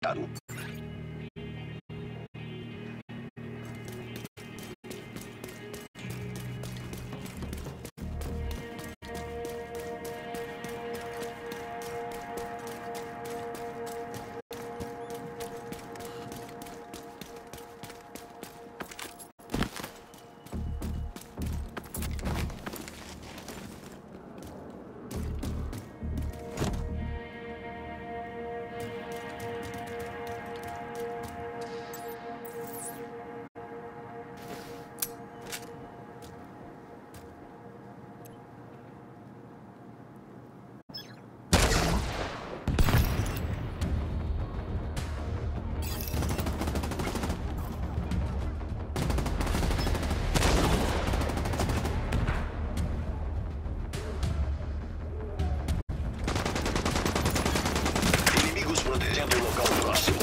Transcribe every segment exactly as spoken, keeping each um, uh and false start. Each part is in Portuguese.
detectado. Protegendo o local próximo.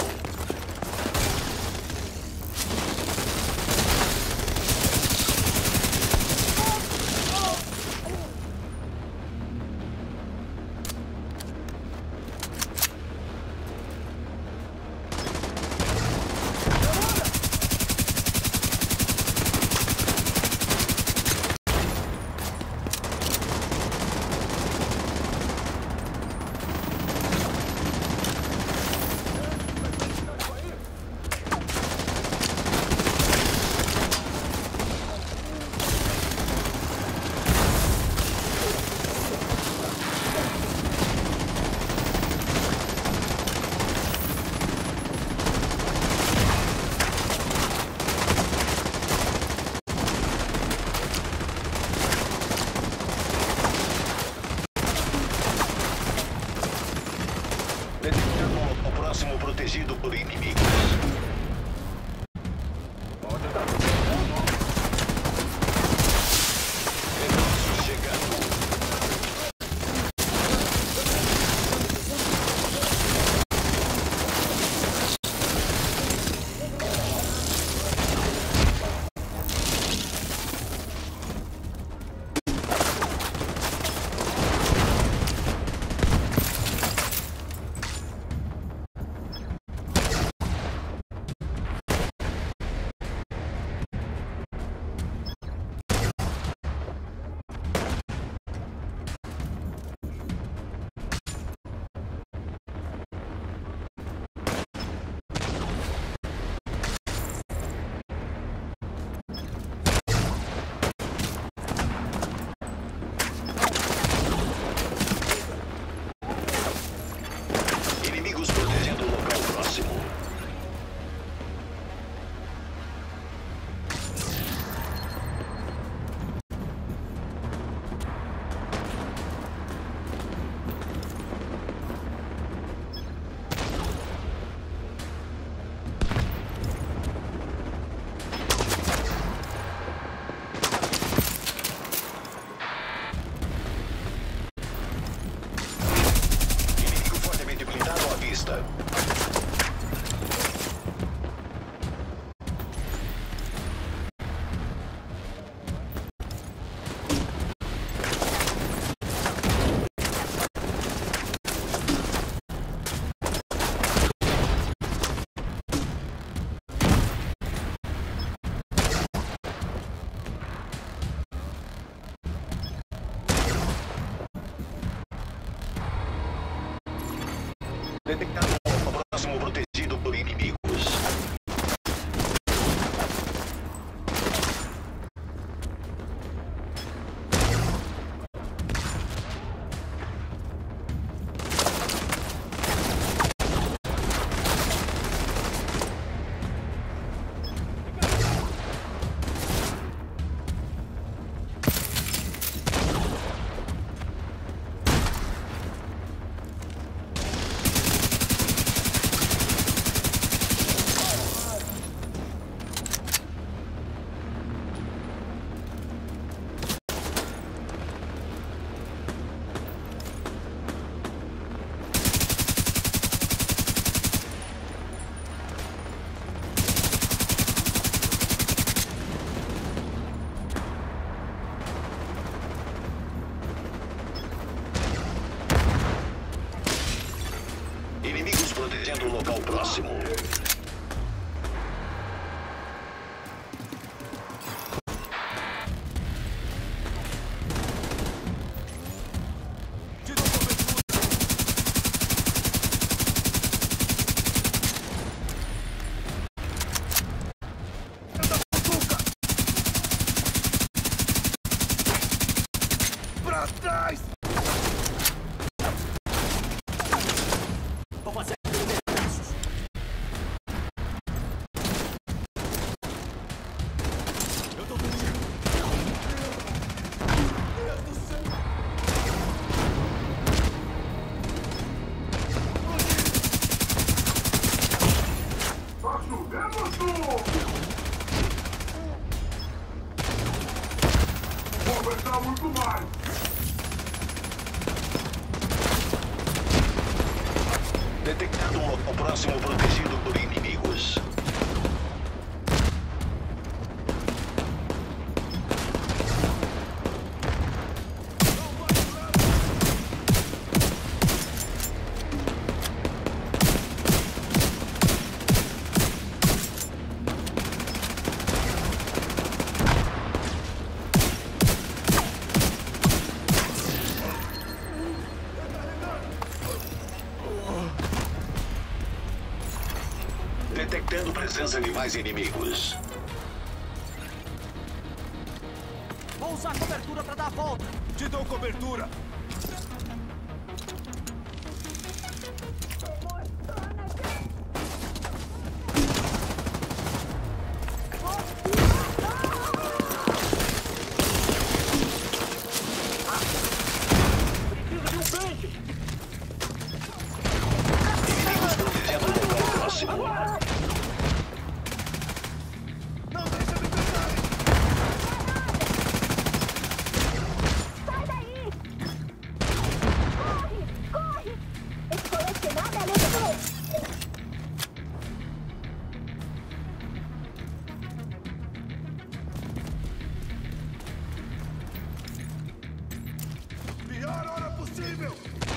Detectando o próximo protegido por inimigos. Reforços chegando. Inimigos protegendo o local próximo. Inimigo fortemente blindado à vista. Detectado o próximo protegido por inimigos. Detectado um local próximo protegido por inimigos. Detectando presença de mais inimigos. Vou usar cobertura para dar a volta. Te dou cobertura. Pior hora possível!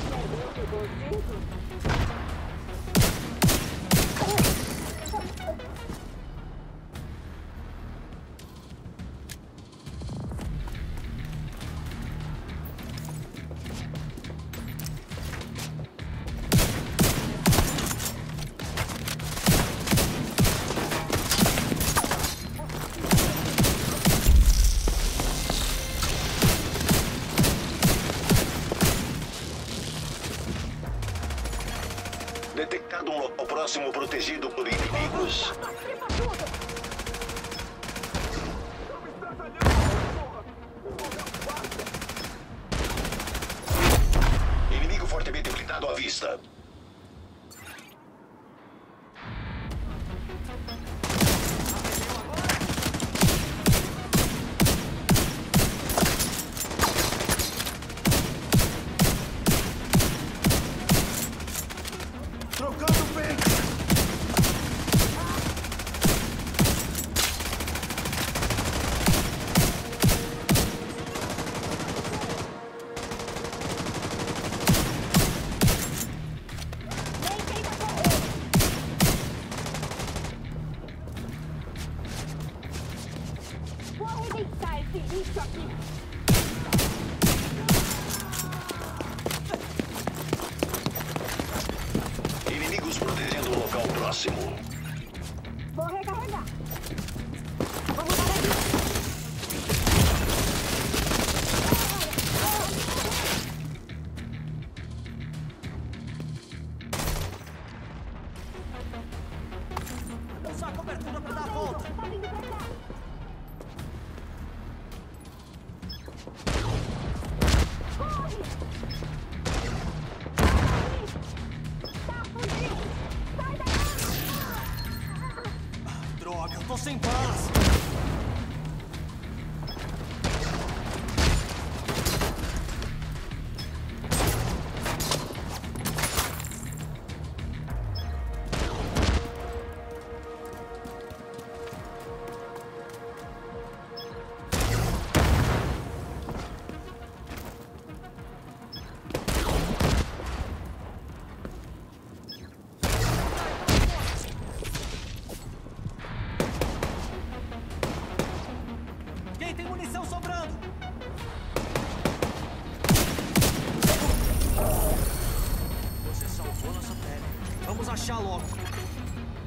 Detectado um local próximo protegido por inimigos. Inimigo fortemente blindado à vista. Trocando pente! Vou arrebentar esse lixo aqui! Inimigos protegendo o local próximo. Vou recarregar! Vamos dar aqui! Vou usar cobertura para dar a volta. Tá vindo pra cá! Corre! Tá fugindo! Sai daí! Droga, eu tô sem balas.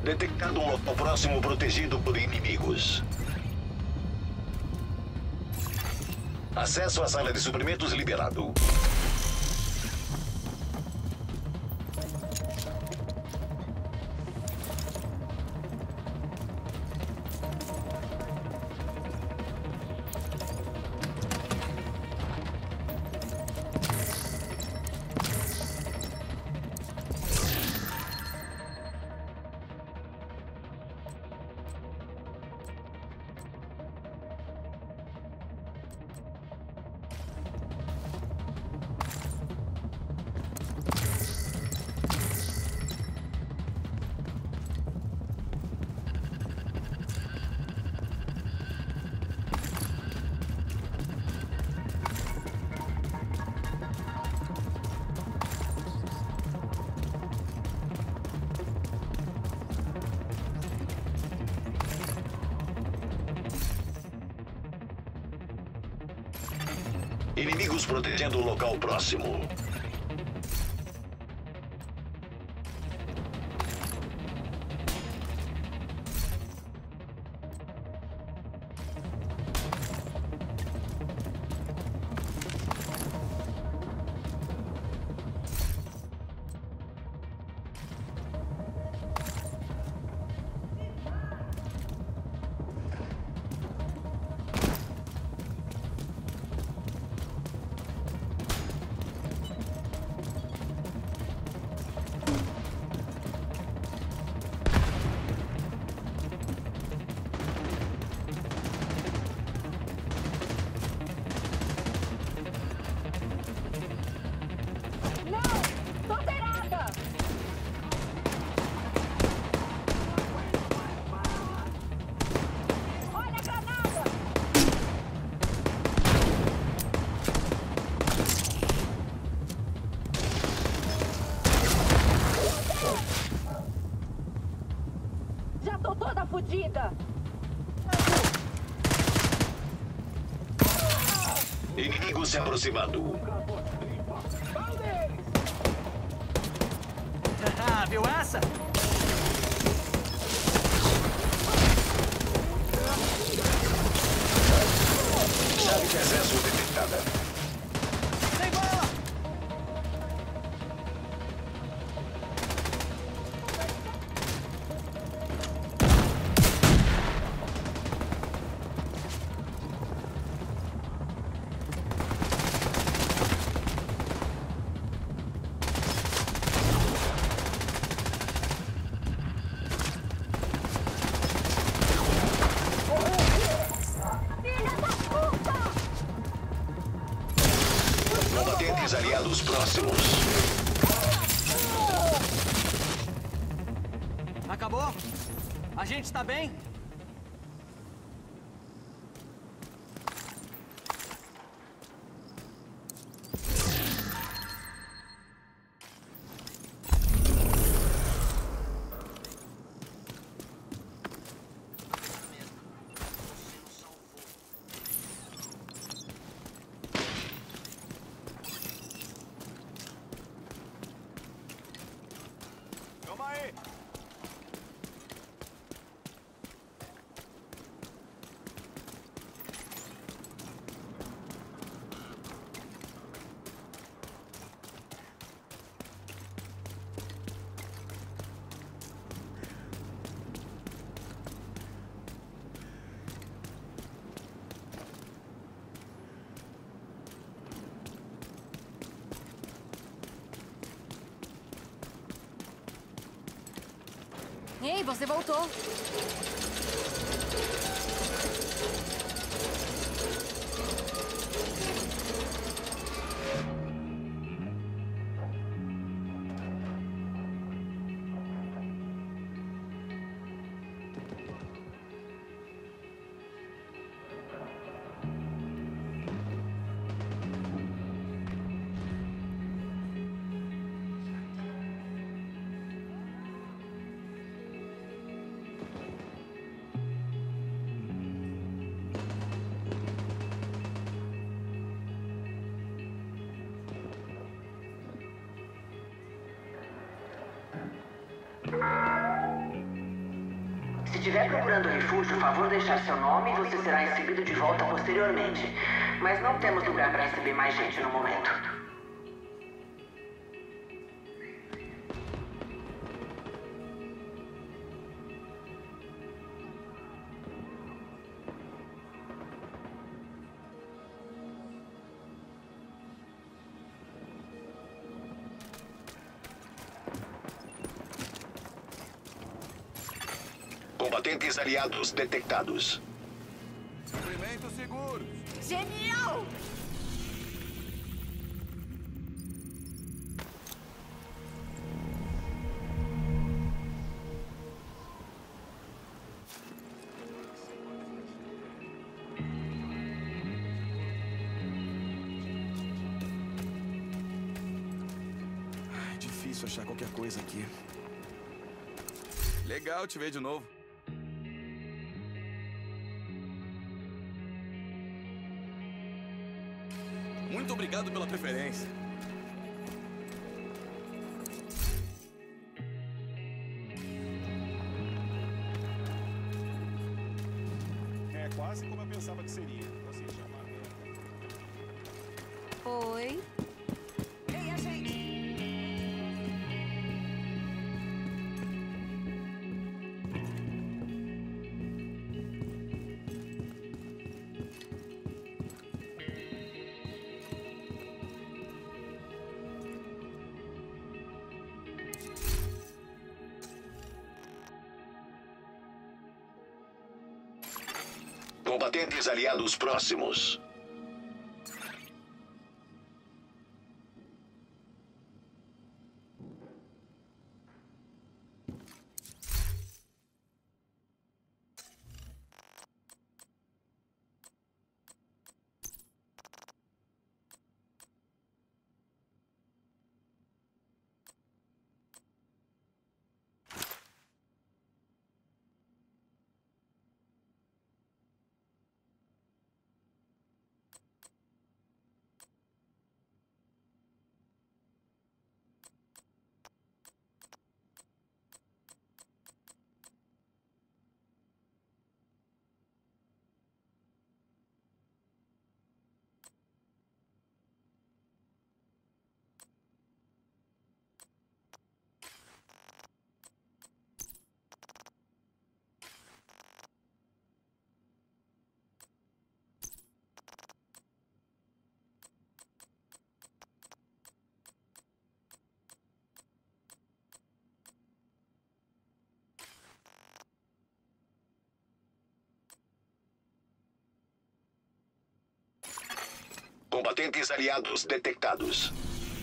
Detectado um local próximo protegido por inimigos. Acesso à sala de suprimentos liberado. Inimigos protegendo o local próximo. Fudida! Inimigo se aproximando. Ah, viu essa? Chave de acesso detectada. Sem bala! Combatentes aliados próximos. Acabou? A gente está bem? Calma aí. Ei, você voltou. estiver procurando refúgio, por favor deixar seu nome e você será recebido de volta posteriormente. Mas não temos lugar para receber mais gente no momento. Combatentes aliados detectados. Suprimentos seguros. Genial! Ai, difícil achar qualquer coisa aqui. Legal te ver de novo. Muito obrigado pela preferência. É quase como eu pensava que seria. Você chamar. Oi. Ei, a gente! Combatentes aliados próximos. Combatentes aliados detectados.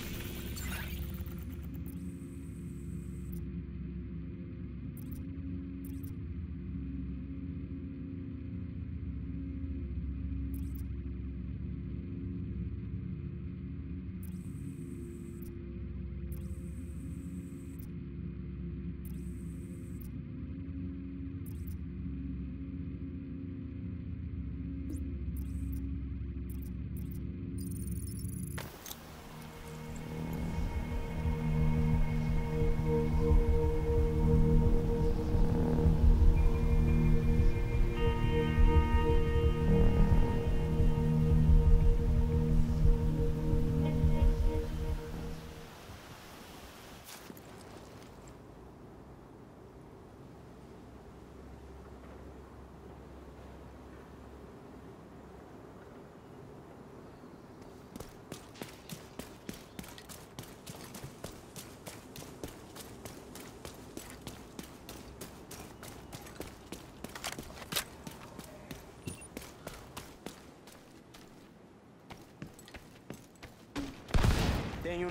Tenho...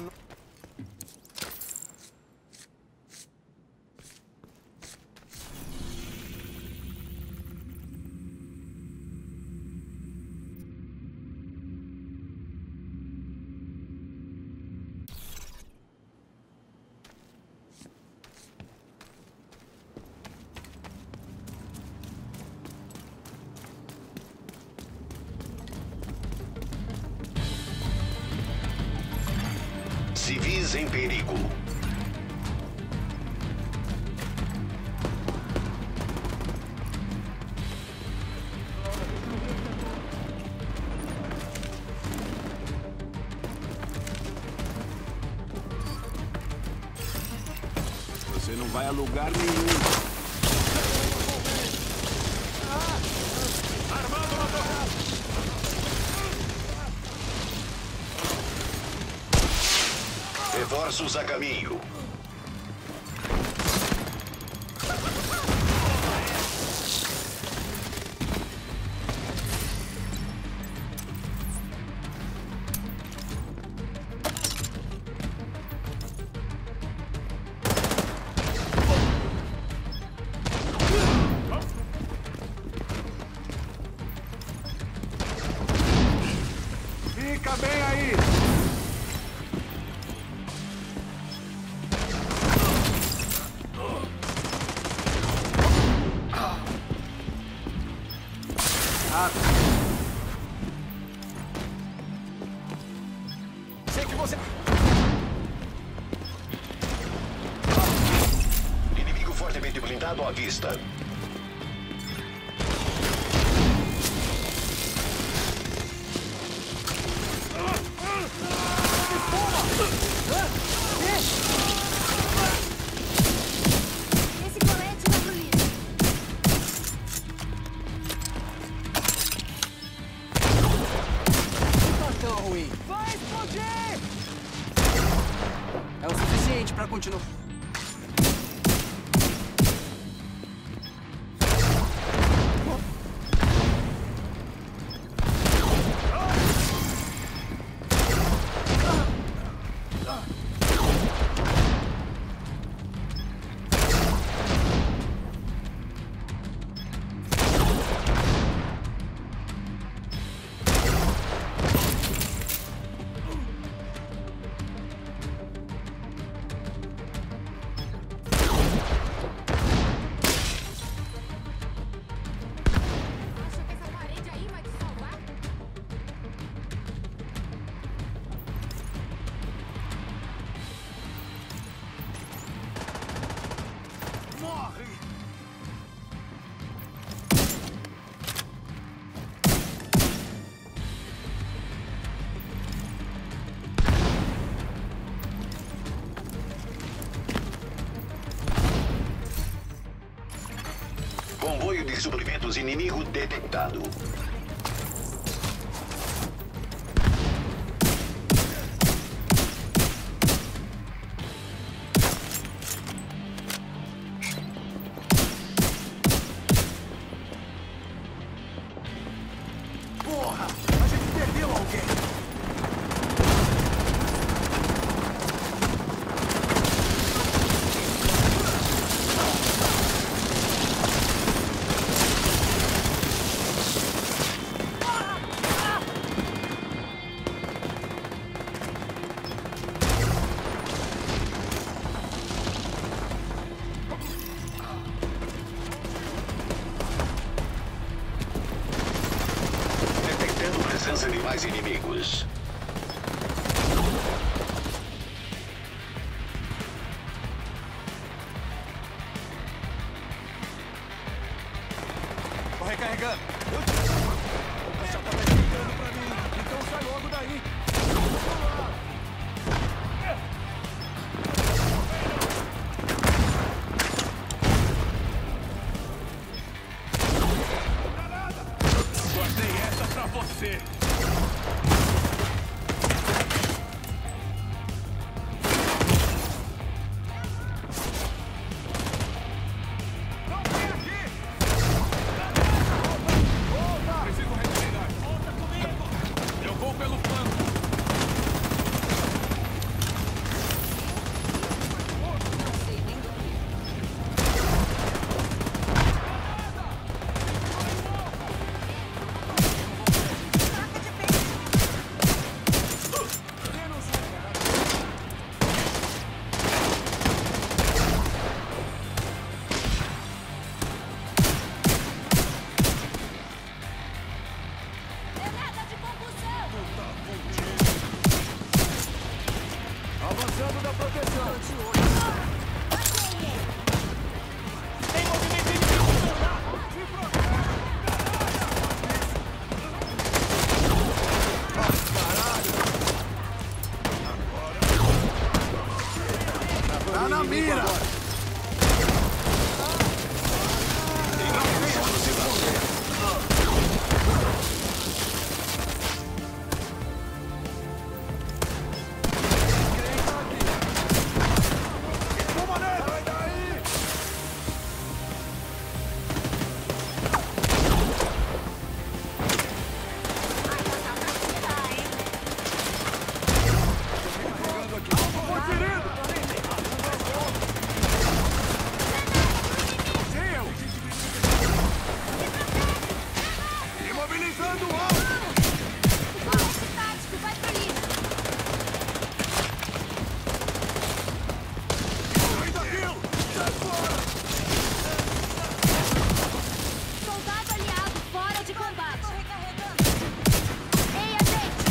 Civis em perigo. vai a lugar nenhum. Armando na torre! Reforços a caminho. Fica bem aí! Sei que você... Inimigo fortemente blindado à vista. Esse colete vai pro lixo. Não tá tão ruim. Vai explodir! É o suficiente pra continuar. Acha que essa parede aí vai te salvar? Morre! Comboio de suprimentos inimigo detectado. Porra! A gente perdeu alguém! Detectando presença de mais inimigos. Tô recarregando. Eu te... Já tá chegando pra mim. Então sai logo daí. Guardei essa pra você. Não vem aqui! Preciso recarregar. Volta comigo! Eu vou pelo flanco. Taca de peixe! usando o alvo! Colete tático, vai pro lixo. Sai daquilo! Sai fora! Soldado aliado fora de combate. Ei, agente!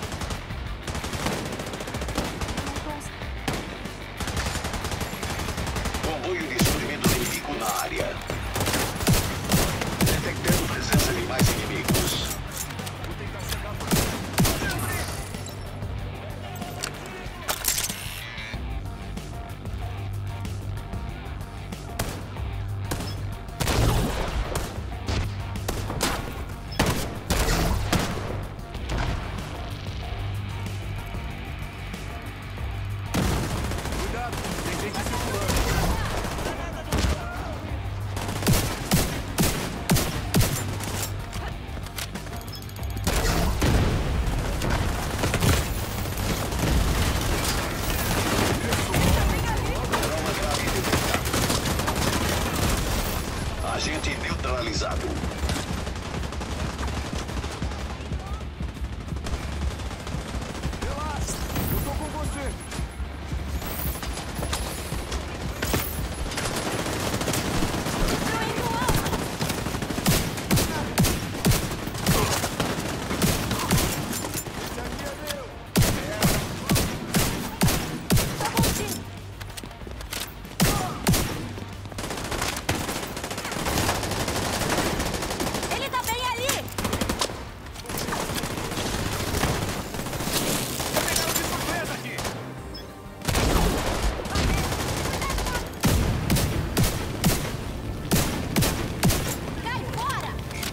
Comboio de suprimento inimigo na área. Detectando presença de mais inimigos. Cuidado, tem gente circulando. Agente neutralizado. Relaxa, eu tô com você. Esse aqui é meu. Tá bom, Jim. Ele tá bem ali. Vou pegar de surpresa aqui. Cai fora.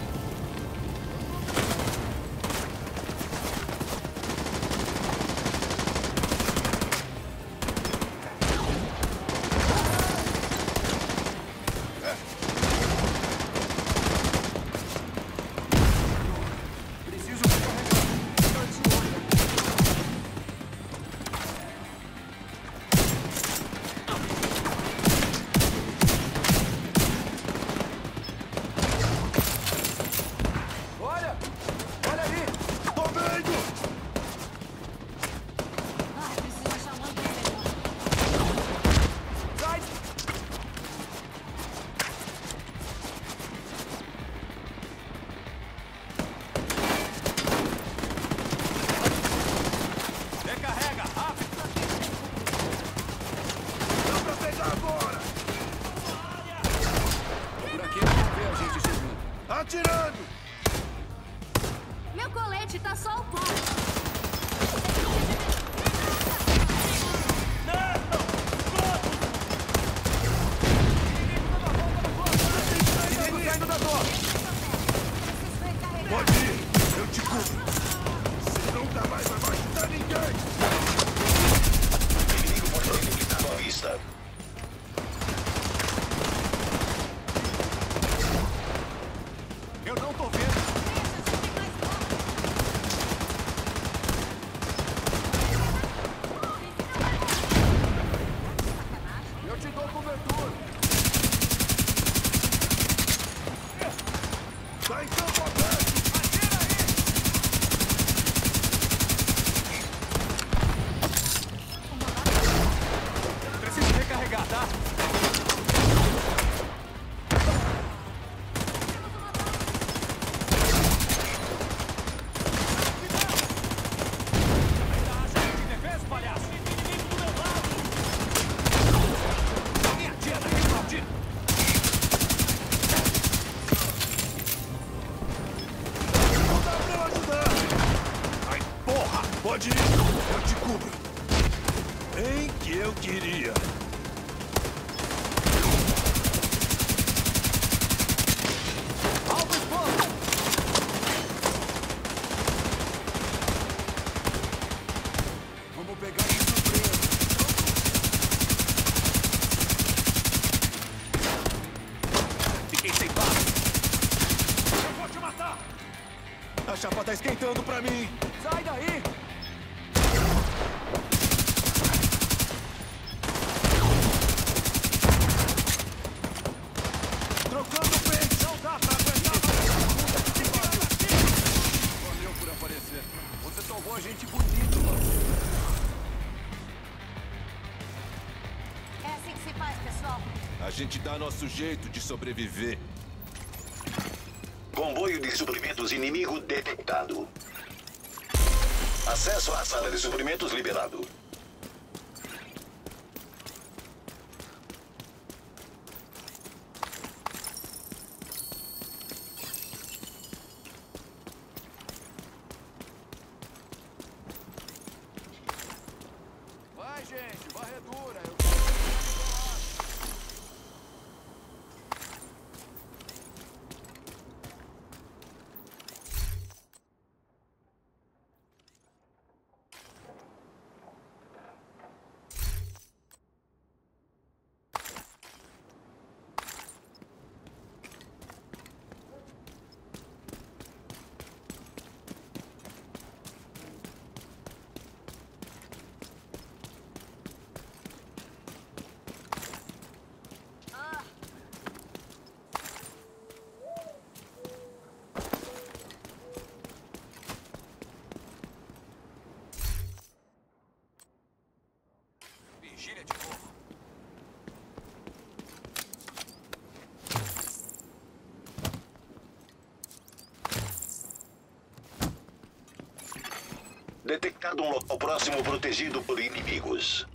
Preciso recarregar. Olha! Olha ali! Tô vendo! Ai, preciso achar um ângulo melhor. Sai! Recarrega! Rápido! Dá pra pegar agora! Por aqui não vou ver a gente chegando. Atirando! Meu colete tá só o pó. Inimigo saindo da torre! Preciso recarregar. Pode ir! Eu te cubro! Você nunca mais vai machucar ninguém! Inimigo portão ilimitado à vista. Eu não tô vendo! Eu te dou cobertura! Tá em campo aberto! Atira aí! Preciso recarregar, tá? Defesa, palhaço! Inimigo do meu lado! Alguém atira daquele maldito! Não dá pra eu ajudar! Ai, porra! Pode ir! Eu te cubro! Bem que eu queria! Alvo exposto! Vamos pegar de surpresa! Fiquei sem bala! Eu vou te matar! A chapa tá esquentando pra mim! Sai daí! Trocando o peito! Não dá pra aguentar! Que pariu! gente dá nosso jeito de sobreviver. Comboio de suprimentos inimigo detectado. Acesso à sala de suprimentos liberado. Vai, gente, varredura. Eu... Vigília de novo. Detectado um local próximo protegido por inimigos.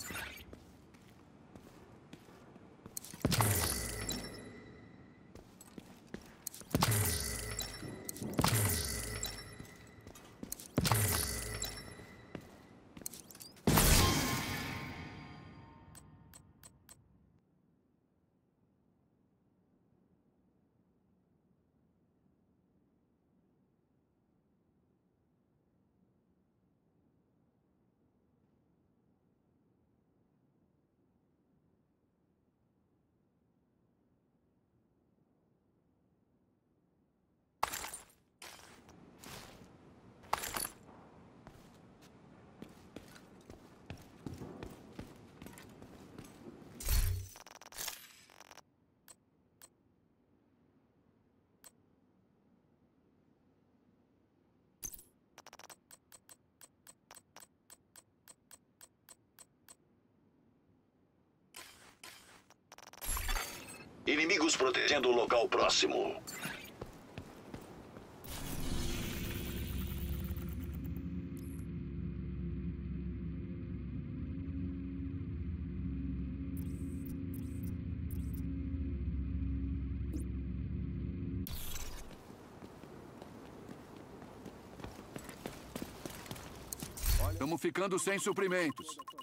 Inimigos protegendo o local próximo. Estamos ficando sem suprimentos.